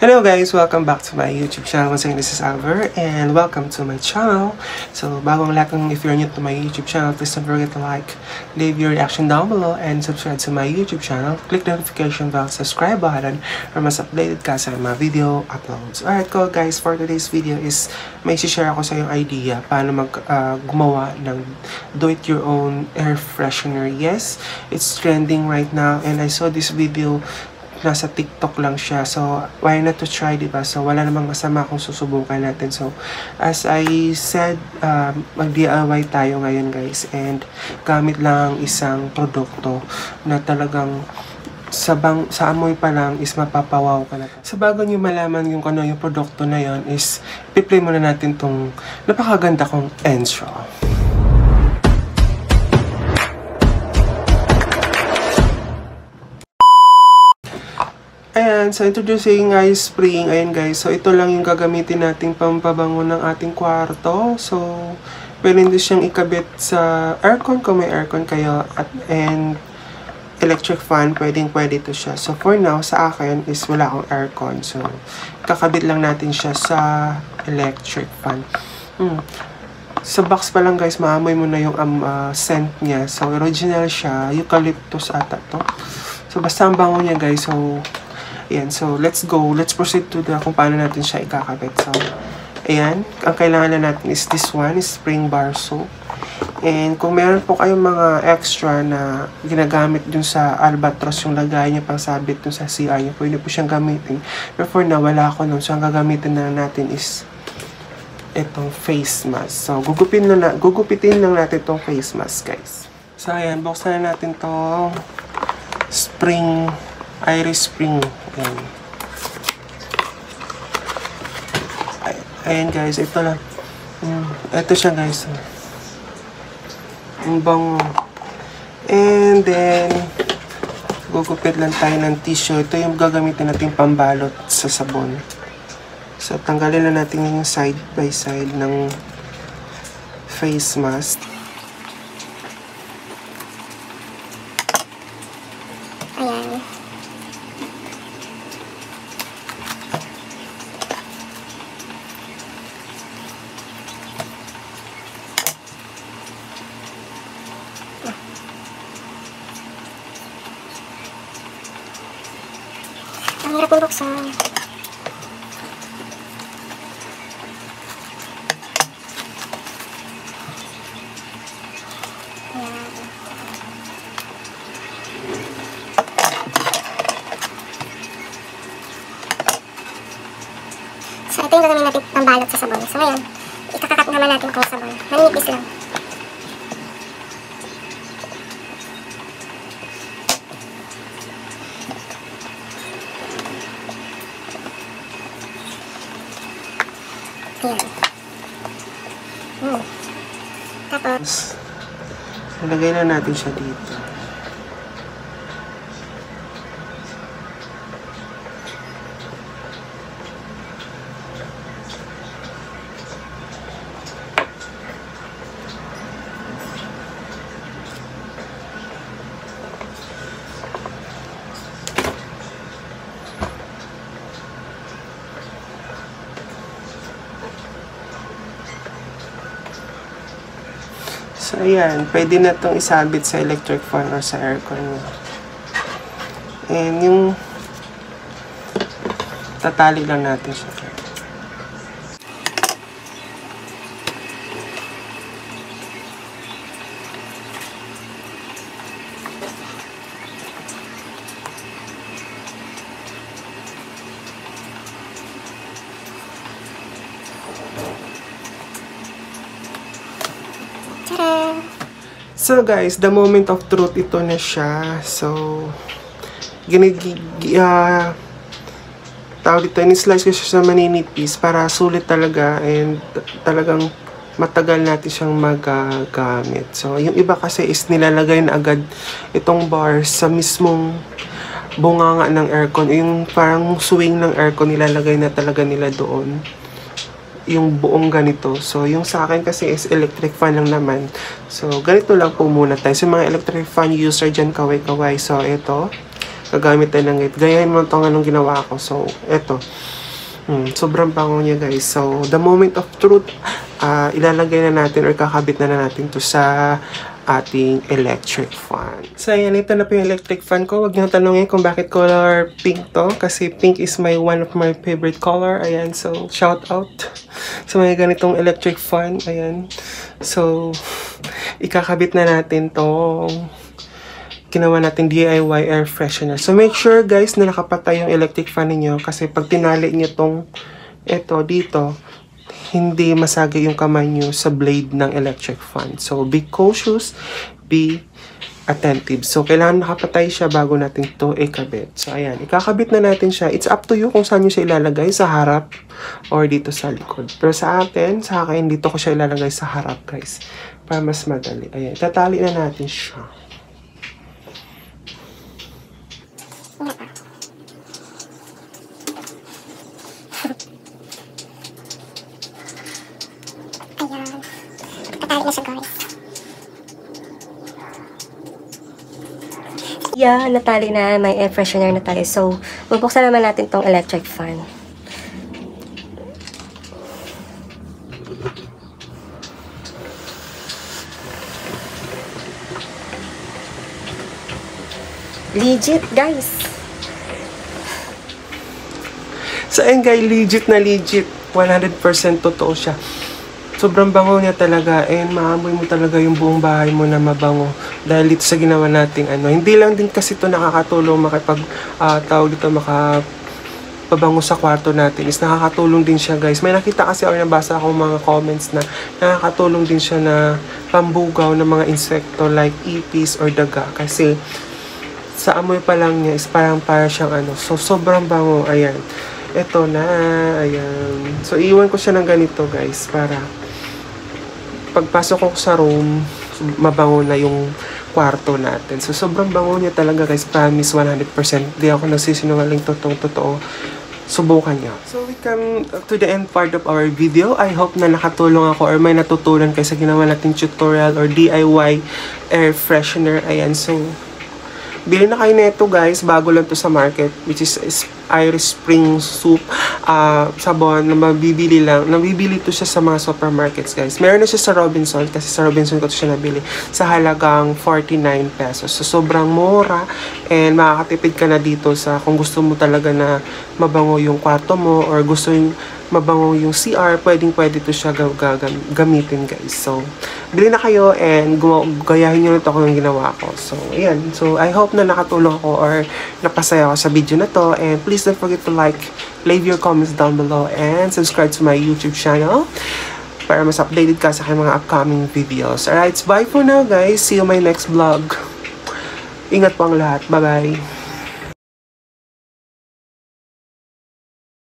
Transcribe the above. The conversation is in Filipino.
Hello guys! Welcome back to my YouTube channel. Once again, this is Albert and welcome to my channel. So, bagong lahat if you're new to my YouTube channel, please don't forget to like, leave your reaction down below, and subscribe to my YouTube channel. Click the notification bell, subscribe button, para mas updated ka sa mga video uploads. Alright guys, for today's video is may share ako sa yung idea paano gumawa ng do-it-your-own air freshener. Yes, it's trending right now and I saw this video nasa TikTok lang siya. So, why not to try, diba? So, wala namang masama kung susubukan natin. So, as I said, mag-DIY tayo ngayon, guys. And, gamit lang isang produkto na talagang sa amoy pa lang is mapapawaw ka na. So, bago nyo malaman yung yung produkto na yon is, i-play muna natin tong napakaganda kong intro. Ayan, so introducing ice spring. Ayan guys, so ito lang yung gagamitin nating pampabango ng ating kwarto. So, pwede din siyang ikabit sa aircon kung may aircon kayo and electric fan, pwede to siya. So, for now, sa akin is wala akong aircon. So, kakabit lang natin siya sa electric fan. Sa box pa lang guys, maamoy mo na yung scent niya. So, original siya. Eucalyptus ata to. So, basta ang bango niya guys. So, ayan. So, let's go. Let's proceed to kung paano natin siya ikakabit. So, ayan. Ang kailangan na natin is this one, is spring bar soap. And kung meron po kayong mga extra na ginagamit dun sa albatros, yung lagay niya pang sabit dun sa CR niya, pwede po siyang gamitin. Pero for now, wala ako nun. So, ang gagamitin na natin is itong face mask. So, gugupitin lang natin itong face mask, guys. So, ayan. Buksan na natin itong Iris Spring. Ayan. Ayan guys, ito lang. Ito siya guys. Ang bango. And then, gugupit lang tayo ng tissue. Ito yung gagamitin natin pambalot sa sabon. So, tanggalin na natin yung side by side ng face mask. Ayan. Ang hirap yung buksan. So, ito yung gagawin natin pambalot sa sabon. So, ngayon, ikakakat naman natin itong sabon. Maninipis lang. Ayan. Tapos, ilagay na natin siya dito. So, ayan. Pwede na itong isabit sa electric fan or sa aircon mo. And yung tatali lang natin siya. So guys, the moment of truth, ito na siya. So, tawag dito, in-slice ko siya sa maninipis para sulit talaga and talagang matagal natin siyang magagamit. So, yung iba kasi is nilalagay na agad itong bars sa mismong bunganga ng aircon. Yung parang swing ng aircon, nilalagay na talaga nila doon. Yung buong ganito. So, yung sa akin kasi is electric fan lang naman. So, ganito lang po muna tayo. So, mga electric fan user dyan, kaway-kaway. So, ito. gagamit tayo ng it. Gayahin mo itong anong ginawa ko. So, eto. Sobrang bango niya guys. So, the moment of truth, ilalagay na natin or kakabit na natin to sa ating electric fan. So, ayan, ito na po yung electric fan ko. Huwag niyo tanongin kung bakit color pink to. Kasi pink is one of my favorite color. Ayan, so, shout out sa mga ganitong electric fan. Ayan. So, ikakabit na natin tong ginawa natin DIY air freshener. So, make sure guys na nakapatay yung electric fan niyo kasi pag tinali niyo tong dito, hindi masagay yung kamay nyo sa blade ng electric fan. So, be cautious, be attentive. So, kailangan nakapatay siya bago natin to ikabit. So, ayan. Ikakabit na natin siya. It's up to you kung saan nyo siya ilalagay, sa harap or dito sa likod. Pero sa akin, dito ko siya ilalagay sa harap, guys. Para mas madali. Ayan. Tatali na natin siya. Ayan. Katali na siya, guys. Yeah, natali na. May air freshener na tayo. So, bubuksan naman natin tong electric fan. Legit, guys. So, ayun guys, legit na legit. 100% totoo siya. Sobrang bango niya talaga and maamoy mo talaga yung buong bahay mo na mabango dahil dito sa ginawa nating Hindi lang din kasi ito nakakatulong tawag dito makapabango sa kwarto natin. Is nakakatulong din siya guys. May nakita kasi or nabasa akong mga comments na nakakatulong din siya na pambugaw ng mga insekto like ipis or daga kasi sa amoy pa lang niya is para siyang So, sobrang bango. Ayan. Ito na. Ayan. So, iwan ko siya ng ganito, guys. Para pagpasok ko sa room, mabango na yung kwarto natin. So, sobrang bango niya talaga, guys. Promise 100%. Di ako nagsisinungaling totoo. Subukan niyo. So, we come to the end part of our video. I hope na nakatulong ako or may natutunan kayo sa ginawa nating tutorial or DIY air freshener. Ayan. So, bili na kayo nito guys, bago lang to sa market, which is Irish Spring Soup sabon na nabibili to siya sa mga supermarkets guys. Meron na siya sa Robinson kasi sa Robinson ko to siya nabili sa halagang 49 pesos. So sobrang mura and makakatipid ka na dito sa kung gusto mo talaga na mabango yung kwarto mo or gusto yung mabango yung CR, pwede to siya gamitin guys. So, bili na kayo and gayahin nyo na ito kung yung ginawa ko. So, ayan. So, I hope na nakatulong ako or napasaya ako sa video na to. And please don't forget to like, leave your comments down below, and subscribe to my YouTube channel para mas updated ka sa aking mga upcoming videos. Alright, bye for now guys. See you in my next vlog. Ingat po ang lahat. Bye-bye.